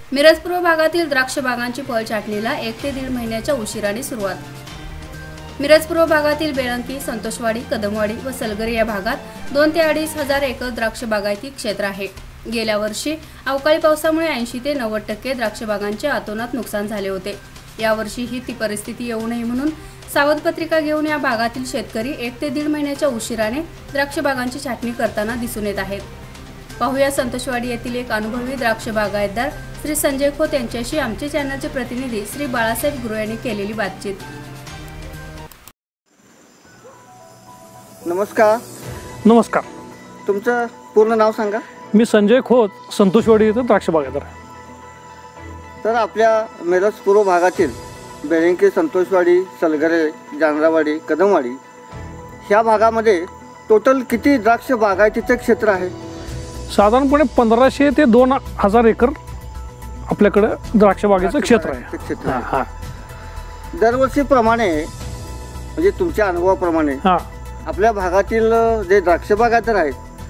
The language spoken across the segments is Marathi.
मिरज पूर्व भागातील द्राक्ष बागांची फळ छाटणीला 1 ते 1.5 महिन्याच्या उशिराने सुरुवात। मिरज पूर्व भागातील बेळंकी, संतोषवाडी, कदमवाडी व सलगरी या भागात 2 ते 2.5 हजार एकर द्राक्ष बागायती क्षेत्र आहे। गेल्या वर्षी अवकाळी पावसामुळे 80 ते 90% द्राक्ष बागांचे अतोनात नुकसान झाले होते। यावर्षी ही ती परिस्थिती येऊ नये म्हणून सावध पत्रिका घेऊन या भागातील शेतकरी 1 ते 1.5 महिन्याच्या उशिराने द्राक्ष बागांची छाटणी करताना दिसून येत आहेत। पाहूया संतोषवाडी येथील एक अनुभवी द्राक्ष बागायतदार श्री संजय खोत यांच्याशी आमचे चॅनलचे प्रतिनिधी श्री बाळासाहेब गुरु यांनी केलेली बातचीत। नमस्कार। नमस्कार। तुमचं पूर्ण नाव सांगा। मी संजय खोत, संतोषवाडी येथे द्राक्ष बागायतदार आहे। तर आपल्या मिरज पूर्व भागातील बेळंकी, संतोषवाडी, सलगरे, जानरावाडी, कदमवाडी ह्या भागामध्ये टोटल किती द्राक्ष बागायतीचे क्षेत्र आहे? साधारणपणे 1500 ते 2000 एकर आपल्याकडे द्राक्ष बागेचं क्षेत्र आहे। दरवर्षीप्रमाणे म्हणजे तुमच्या अनुभवाप्रमाणे आपल्या भागातील जे द्राक्ष बागायतदार आहेत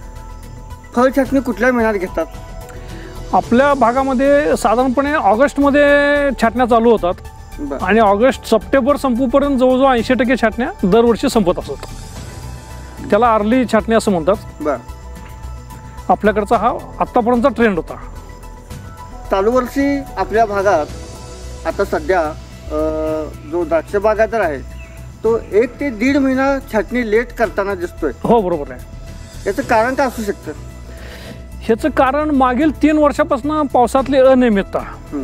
फळ छाटणी कुठल्या महिन्यात घेतात? आपल्या भागामध्ये साधारणपणे ऑगस्टमध्ये छाटण्या चालू होतात आणि ऑगस्ट सप्टेंबर संपूपर्यंत जवळजवळ 80% छाटण्या दरवर्षी संपत असतात। त्याला अर्ली छाटणी असं म्हणतात। आपल्याकडचा हा आत्तापर्यंतचा ट्रेंड होता। चालू वर्षी आपल्या भागात आता सध्या जो द्राक्ष बागायतदार आहे तो 1 ते 1.5 महिना छाटणी लेट करताना दिसतोय। हो, बरोबर आहे। याचं कारण काय असू शकतं? ह्याचं कारण मागील 3 वर्षापासून पावसातली अनियमितता।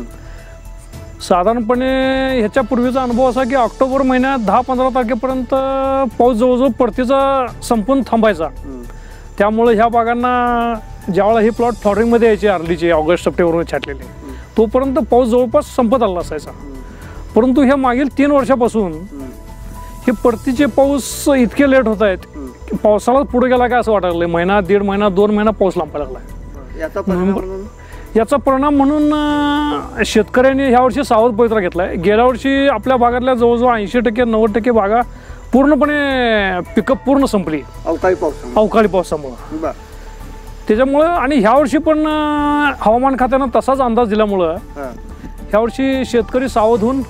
साधारणपणे ह्याच्यापूर्वीचा अनुभव असा की ऑक्टोबर महिन्यात 10-15 तारखेपर्यंत पाऊस जवळजवळ परतीचा संपून थांबायचा। त्यामुळे ह्या बागांना ज्यावेळेला हे प्लॉट फ्लॉवरिंगमध्ये यायचे अर्लीचे ऑगस्ट सप्टेंबरमध्ये छाटलेले तोपर्यंत पाऊस जवळपास संपत आला असायचा। परंतु ह्या मागील 3 वर्षापासून हे परतीचे पाऊस इतके लेट होत आहेत की पावसाला पुढे गेला काय असं वाटायला लागलं। महिना, 1.5 महिना, 2 महिना पाऊस लांबायला लागला। याचा परिणाम म्हणून शेतकऱ्यांनी ह्यावर्षी सावध पवित्रा घेतलाय। गेल्या वर्षी आपल्या भागातल्या जवळजवळ 80% 90% बागा पूर्णपणे पिकअप पूर्ण संपली अवकाळी पावसामुळे। त्याच्यामुळं आणि ह्यावर्षी पण हवामान खात्यानं तसाच अंदाज दिल्यामुळं ह्यावर्षी शेतकरी सावध होऊन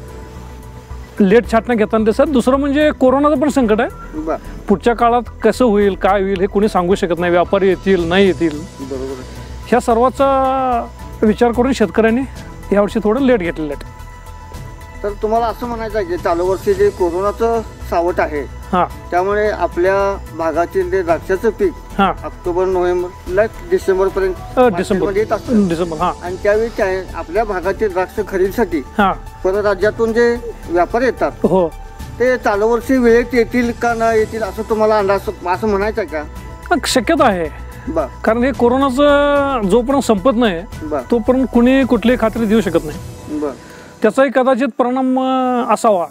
लेट छाटण्या घेताना दिसत। दुसरं म्हणजे कोरोनाचं पण संकट आहे। पुढच्या काळात कसं होईल, काय होईल हे कोणी सांगू शकत नाही। व्यापारी येतील, नाही येतील, ह्या सर्वाचा विचार करून शेतकऱ्यांनी यावर्षी थोडं लेट घेतलेलं आहे। तर तुम्हाला असं म्हणायचं आहे की चालू वर्षी जे कोरोनाचं सावट आहे त्यामुळे आपल्या भागातील जे द्राक्षाचं पीक ऑक्टोबर नोव्हेंबर डिसेंबर पर्यंत डिसेंबर आणि त्यावेळी आपल्या भागातील द्राक्ष खरेदीसाठी परराज्यातून जे व्यापारी येतात ते चालू वर्षी वेळेत येतील का नाही येतील असं तुम्हाला अंदाज असं म्हणायचं आहे का? शक्यता आहे, कारण हे कोरोनाचं जोपर्यंत संपत नाही तोपर्यंत कुणी कुठली खात्री देऊ शकत नाही। त्याचाही कदाचित परिणाम असावा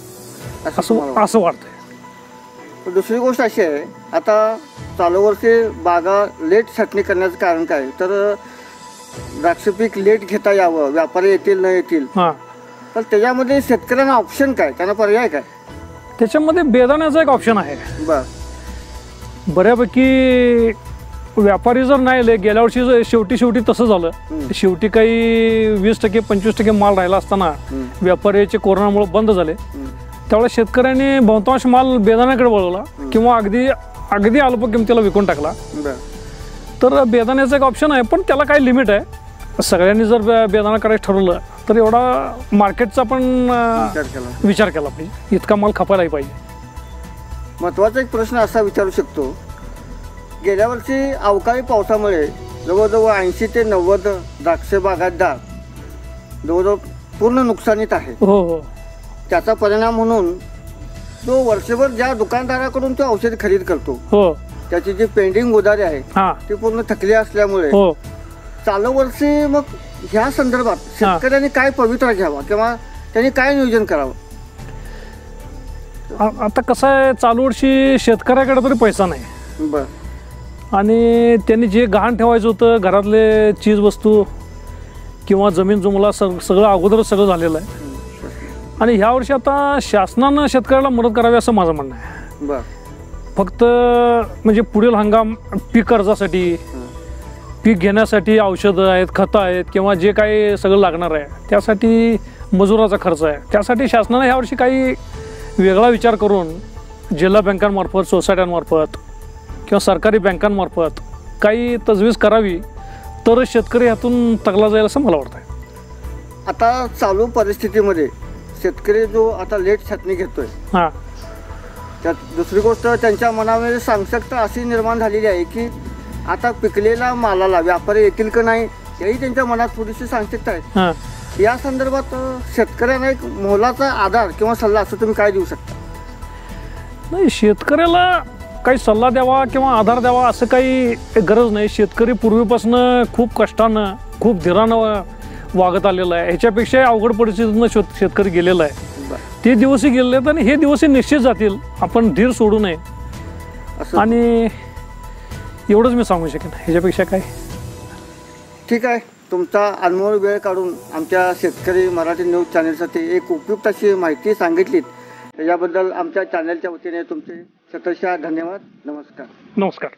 असं वाटतंय। दुसरी गोष्ट अशी आहे, आता चालू वर्षी बागा लेट छाटणी करण्याचं कारण काय? तर द्राक्ष पीक लेट घेता यावं, व्यापारी येतील न येतील, तर त्याच्यामध्ये शेतकऱ्यांना ऑप्शन काय, त्यांना पर्याय काय? त्याच्यामध्ये बेदाण्याचा एक ऑप्शन आहे। बऱ्यापैकी व्यापारी जर नाही आले, गेल्या वर्षी शेवटी तसं झालं। शेवटी काही 20% 25% माल राहिला असताना व्यापाऱ्याचे कोरोनामुळे बंद झाले। त्यावेळेस शेतकऱ्यांनी बहुतांश माल बेदाण्याकडे वळवला किंवा अगदी अल्प किमतीला विकून टाकला। तर बेदाण्याचं एक ऑप्शन आहे, पण त्याला काही लिमिट आहे। सगळ्यांनी जर बेदाणा करायचं ठरवलं तर एवढा मार्केटचा पण विचार केला पाहिजे, इतका माल खपायलाही पाहिजे। महत्त्वाचा एक प्रश्न असा विचारू शकतो, गेल्या वर्षी अवकाळी पावसामुळे जवळजवळ 80 ते 90 द्राक्ष बागायतदार जवळजवळ पूर्ण नुकसानीत आहे। त्याचा परिणाम म्हणून तो वर्षभर ज्या दुकानदाराकडून तो औषध खरेदी करतो त्याची जी पेंडिंग उधारी आहे ती पूर्ण थकली असल्यामुळे चालू वर्षी मग ह्या संदर्भात शेतकऱ्यांनी काय पवित्रा घ्यावा किंवा त्यांनी काय नियोजन करावं? आता कसं आहे, चालू वर्षी शेतकऱ्याकडे तरी पैसा नाही आणि त्यांनी जे गहाण ठेवायचं होतं घरातले चीज वस्तू किंवा जमीन जुमला सगळं अगोदरच सगळं झालेलं आहे। आणि ह्या वर्षी आता शासनानं शेतकऱ्याला मदत करावी असं माझं म्हणणं आहे। फक्त म्हणजे पुढील हंगाम पीक कर्जासाठी पीक घेण्यासाठी औषधं आहेत, खतं आहेत किंवा जे काही सगळं लागणार आहे त्यासाठी मजुराचा खर्च आहे. त्यासाठी शासनाने यावर्षी काही वेगळा विचार करून जिल्हा बँकांमार्फत, सोसायट्यांमार्फत किंवा सरकारी बँकांमार्फत काही तजवीज करावी तरच शेतकरी ह्यातून तगला जाईल असं मला वाटतं. आता चालू परिस्थितीमध्ये शेतकरी जो आता लेट छाटणी घेतोय, हां, त्यात दुसरी गोष्ट त्यांच्या मनामध्ये सांगशकता अशी निर्माण झालेली आहे की आता पिकलेला मालाला व्यापारी येतील का नाही याही त्यांच्या मनात थोडीशी सांगशकता आहे. हां. या संदर्भात शेतकऱ्यांना एक मोलाचा आधार किंवा सल्ला असं तुम्ही काय देऊ शकता? नाही, शेतकऱ्याला काही सल्ला द्यावा किंवा आधार द्यावा असं काही गरज नाही. शेतकरी पूर्वीपासून खूप कष्टानं, खूप धीरानं वागत आलेला आहे. ह्याच्यापेक्षा अवघड परिस्थितीतून शेतकरी गेलेला आहे. ते दिवसही गेलेले आहेत आणि हे दिवसही निश्चित जातील. आपण धीर सोडू नये आणि एवढंच मी सांगू शकेन, ह्याच्यापेक्षा काय. ठीक आहे, तुमचा अनमोल वेळ काढून आमच्या शेतकरी मराठी न्यूज चॅनलसाठी एक उपयुक्त अशी माहिती सांगितलीत त्याच्याबद्दल आमच्या चॅनलच्या वतीने तुमचे शतशः धन्यवाद. नमस्कार. नमस्कार.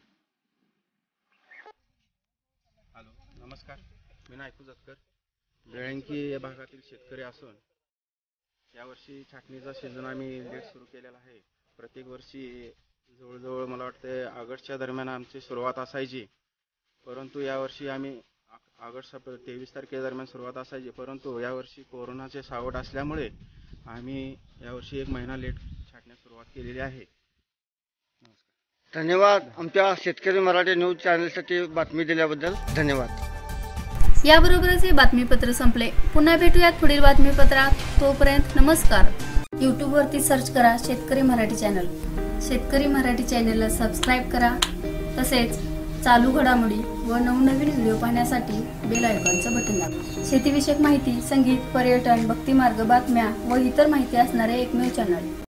हॅलो, नमस्कार. मी नायकू जतकर, बेळंकी या भागातील शेतकरी असून यावर्षी छाटणीचा सीझन आम्ही लेट सुरू केलेला आहे. प्रत्येक वर्षी जवळजवळ मला वाटते ऑगस्टच्या दरम्यान आमची सुरुवात असायची, परंतु यावर्षी आम्ही ऑगस्ट 23 तारखेदरम्यान सुरुवात असायची, परंतु यावर्षी कोरोनाचे सावट असल्यामुळे आम्ही यावर्षी 1 महिना लेट छाटण्यास सुरुवात केलेली आहे. धन्यवाद. आमच्या शेतकरी मराठी न्यूज चॅनलसाठी बातमी दिल्याबद्दल धन्यवाद. याबरोबरच हे बातमीपत्र संपले. पुन्हा भेटूयात पुढील बातमीपत्रात. तोपर्यंत नमस्कार. यूट्यूबवरती सर्च करा शेतकरी मराठी चॅनल. शेतकरी मराठी चॅनलला सबस्क्राईब करा. तसेच चालू घडामोडी व नवनवीन व्हिडिओ पाहण्यासाठी बेल आयकॉनचं बटन दाबा. शेतीविषयक माहिती, संगीत, पर्यटन, भक्तिमार्ग, बातम्या व इतर माहिती असणारे एकमेव चॅनल.